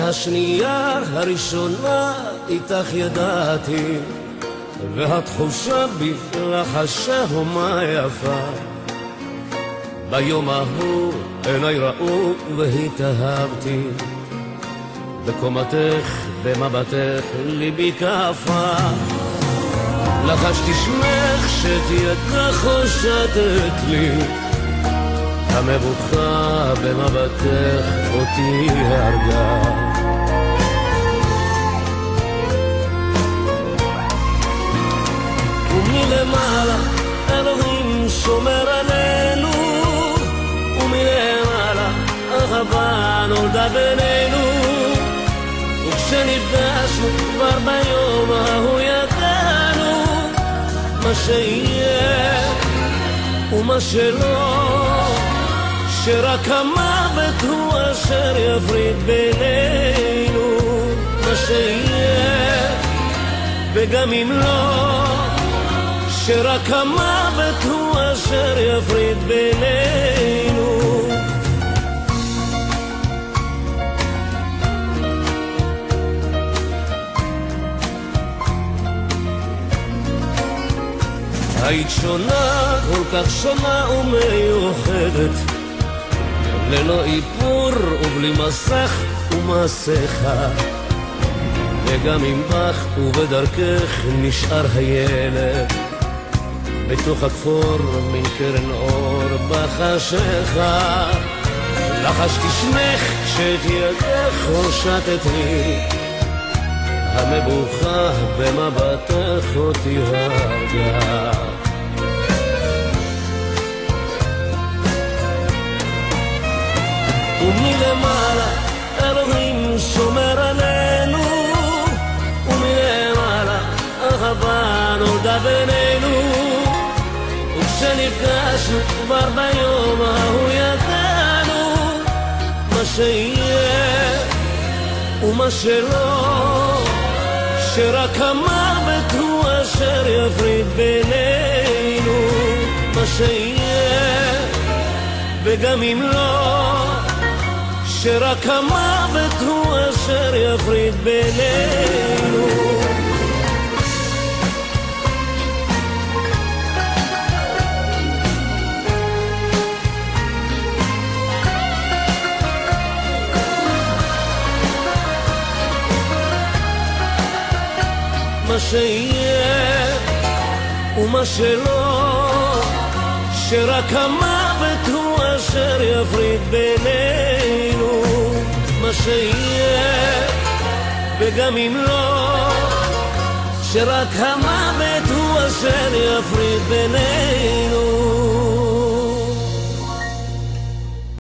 והשנייה הראשונה איתך ידעתי, והתחושה בי לחשה הומה יפה. ביום ההוא עיניי ראו והתאהבתי, בקומתך במבטך ליבי קפא. לחשתי שמך שתיתך הושטת לי, המבוכה במבטך אותי הרגה. ומלמעלה אלוהים שומר עלינו, ומלמעלה אהבה נולדה בינינו. וכשנפגשנו כבר ביום ההוא ידענו מה שיהיה ומה שלא, שרק המוות הוא אשר יפריד בינינו. מה שיהיה וגם אם לא, שרק המוות הוא אשר יפריד בינינו. היית שונה, כל כך שונה ומיוחדת, ללא איפור ובלי מסך ומסכה. וגם אם בך ובדרכך נשאר הילד, בתוך הכפור מן קרן אור בחשיכה. לחשתי שמך כשאת ידך הושטת לי, המבוכה במבטך אותי הרגה. ומלמעלה אלוהים שומר עלינו, ומלמעלה אהבה נולדה בינינו. וכשנפגשנו כבר ביום ההוא ידענו מה שיהיה ומה שלא, שרק המוות הוא אשר יפריד בינינו. מה שיהיה וגם אם לא, שרק המוות הוא אשר יפריד בינינו. מה שיהיה ומה שלא, שרק המוות הוא אשר יפריד בינינו. מה שיהיה וגם אם לא, שרק המוות הוא אשר יפריד בינינו.